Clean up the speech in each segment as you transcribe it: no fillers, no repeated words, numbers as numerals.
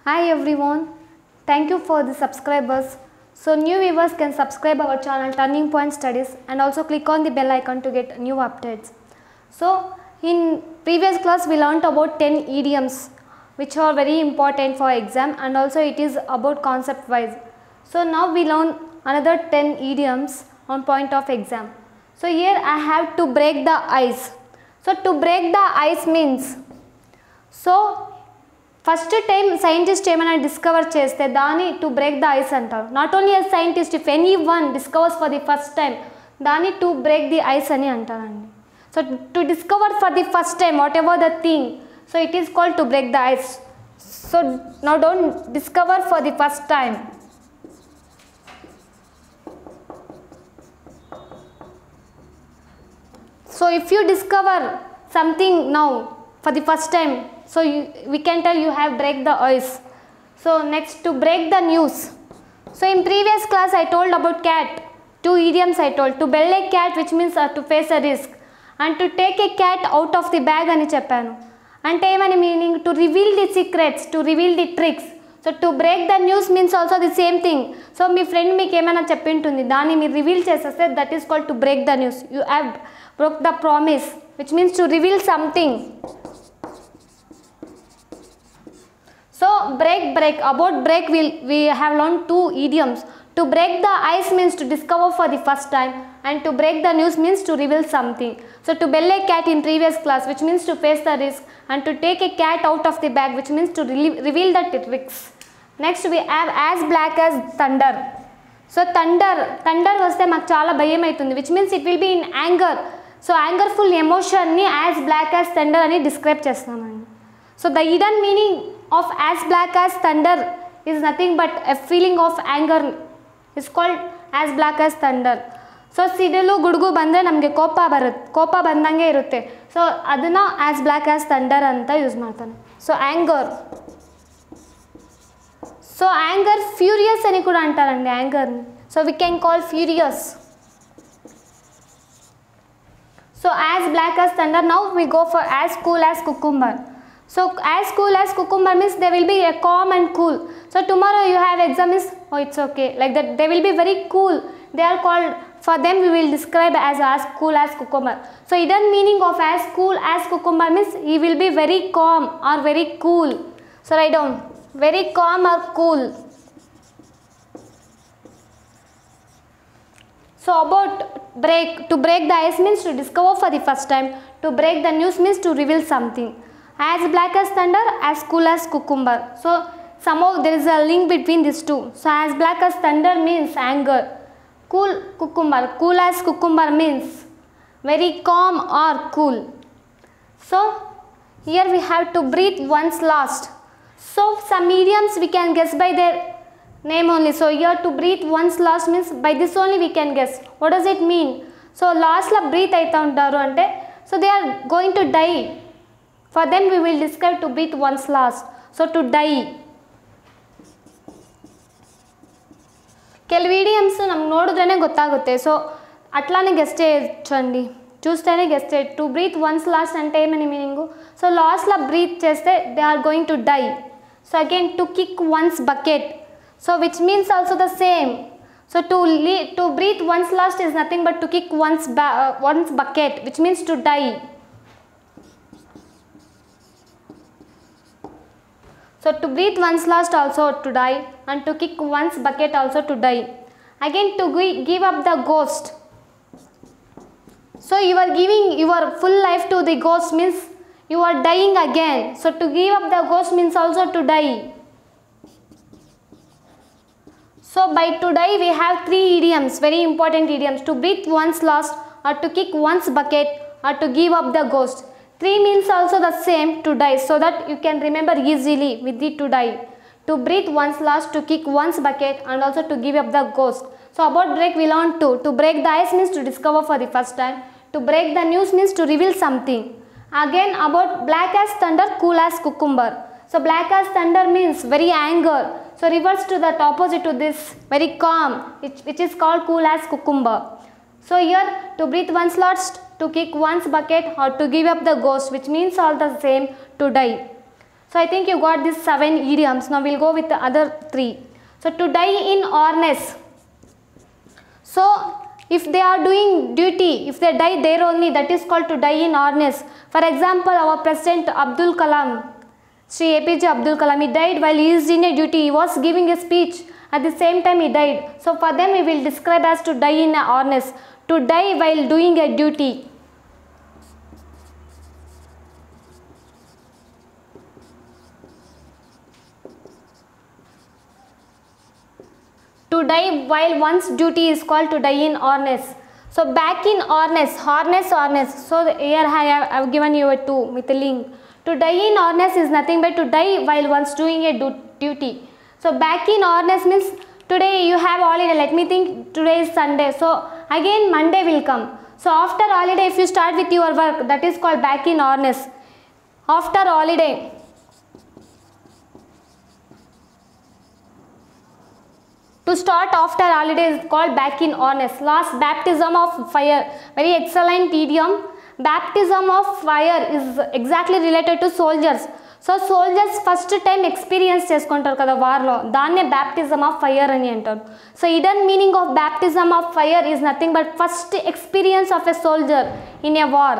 Hi everyone, thank you for the subscribers. So new viewers can subscribe our channel Turning Point Studies and also click on the bell icon to get new updates. So in previous class we learnt about 10 idioms which are very important for exam, and also it is about concept wise. So now we learn another 10 idioms on point of exam. So here I have to break the ice. So to break the ice means, so first time scientist ఏమైనా discover చేస్తే దాన్ని to break the ice అంటారు. Not only a scientist, if anyone discovers for the first time దాన్ని to break the ice అని అంటారండి. So to discover for the first time whatever the thing, so it is called to break the ice. So now don't discover for the first time. So if you discover something now for the first time, so we can tell you have break the ice. So next, to break the news. So in previous class I told about cat. Two idioms I told. To bell a cat, which means to face a risk, and to take a cat out of the bag అని చెప్పాను. అంటే ఏమని meaning? To reveal the secrets, to reveal the tricks. So to break the news means also the same thing. So మీ friend మీకు ఏమైనా చెప్పింటుంది, దాన్ని మీరు రివీల్ చేసేస్తే that is called to break the news. You have broke the promise, which means to reveal something. So break. About break we have learned two idioms. To break the ice means to discover for the first time, and to break the news means to reveal something. So to bell a cat in previous class, which means to face the risk, and to take a cat out of the bag, which means to reveal the tricks. Next we have as black as thunder. So thunder vaste maku chaala bhayam aitundi, which means it will be in anger. So angerful emotion ni as black as thunder ani describe chestamandi. So the hidden meaning of as black as thunder is nothing but a feeling of anger is called as black as thunder. So ಸಿಡಿಲು ಗುಡುಗು ಬಂದರೆ ನಮಗೆ ಕೋಪ ಬಂದಂಗೆ ಇರುತ್ತೆ. So ಅದನ್ನು as black as thunder ಅಂತ use ಮಾಡ್ತಾನೆ. ಸೊ ಆ್ಯಂಗರ್ ಫ್ಯೂರಿಯಸ್ అని కూడా అంటారండి యాంగర్ని. So we can call furious. So as black as thunder. Now we go for as cool as cucumber. So as cool as cucumber means they will be calm and cool. So tomorrow you have exam is, oh it's okay, like that they will be very cool. They are called, for them we will describe as cool as cucumber. So hidden meaning of as cool as cucumber means he will be very calm or very cool. So write down, very calm or cool. So about break, to break the ice means to discover for the first time. To break the news means to reveal something. As black as thunder, as cool as cucumber. So somehow there is a link between these two. So as black as thunder means anger. Cool as cucumber means very calm or cool. So here we have to breathe once last. So some idioms we can guess by their name only. So here to breathe once last means by this only we can guess. What does it mean? So last la breathe aita untaru ante, so they are going to die. For them we will describe to breathe once last. So to die. ಕೆಲವು idioms ನಮ್ಗೆ ನೋಡಿದ್ರೇ ಗೊತ್ತಾಗುತ್ತೆ. So ಅట్లానే guess చేయొచ్చండి, చూస్తేనే ಗೆస్ చేయ. To breathe one's last అంటే ఏమని meaning? So లాస్ట్లో breath చేస్తే they are going to die. So again to kick one's bucket, so which means also the same. So to breathe one's last is nothing but to kick one's bucket, which means to die. So to breathe once last also to die, and to kick once bucket also to die. Again to give up the ghost. So you are giving your full life to the ghost means you are dying again. So to give up the ghost means also to die. So by to die we have three idioms, very important idioms. To breathe once last, or to kick once bucket, or to give up the ghost. Three means also the same, to die, so that you can remember easily with the to die. To breathe once last, to kick once bucket, and also to give up the ghost. So about break we learned to break the ice means to discover for the first time. To break the news means to reveal something. Again about black as thunder, cool as cucumber. So black as thunder means very anger. So reverse to that opposite to this, very calm, which is called cool as cucumber. So here to breathe once last, to kick once bucket, or to give up the ghost, which means all the same, to die. So I think you got these 7 idioms. Now we'll go with the other 3. So to die in earnest. So if they are doing duty, if they die there only, that is called to die in earnest. For example, our President Abdul Kalam, Sri APJ Abdul Kalam, he died while he is in a duty. He was giving a speech. At the same time he died. So for them we will describe as to die in earnest. To die while doing a duty. To die while one's duty is called to die in earnest. So back in earnest, harness. So here I have given you a 2 with a link. To die in earnest is nothing but to die while one's doing a duty. So back in earnest means today you have holiday. Let me think, today is Sunday. So again Monday will come. So after holiday if you start with your work, that is called back in earnest. After holiday. To start after holiday is called back in earnest. Last, baptism of fire. Very excellent idiom. Baptism of fire is exactly related to soldiers. So soldiers first time experience చేసుకుంటారు కదా war లో, దాన్నే baptism of fire అని అంటారు. So hidden meaning of baptism of fire is nothing but first experience of a soldier in a war.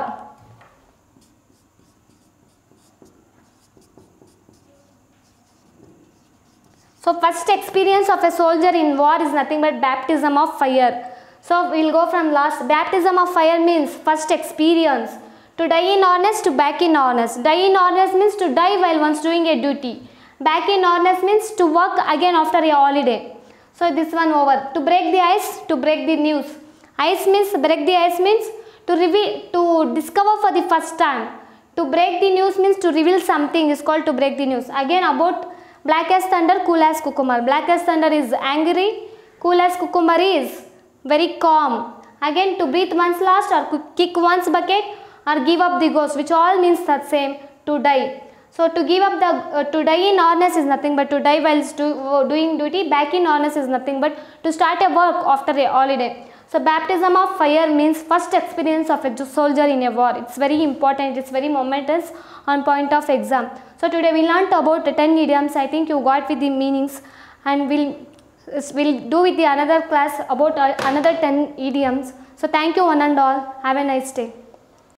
So first experience of a soldier in war is nothing but baptism of fire. So we will go from last. Baptism of fire means first experience. To die in earnest, to back in earnest. Die in earnest means to die while one's doing a duty. Back in earnest means to work again after a holiday. So this one over. To break the ice, to break the news. Ice means, break the ice means to reveal, to discover for the first time. To break the news means to reveal something is called to break the news. Again about black as thunder, cool as cucumber. Black as thunder is angry, cool as cucumber is very calm. Again to breathe one's last or kick one's bucket or give up the ghost, which all means the same, to die. So to give up the, to die in earnest is nothing but to die while doing duty. Back in earnest is nothing but to start a work after a holiday. So baptism of fire means first experience of a soldier in a war. It's very important, it's very momentous on point of exam. So today we learnt about 10 idioms. I think you got with the meanings, and we'll do with the another class about another 10 idioms. So thank you one and all. Have a nice day.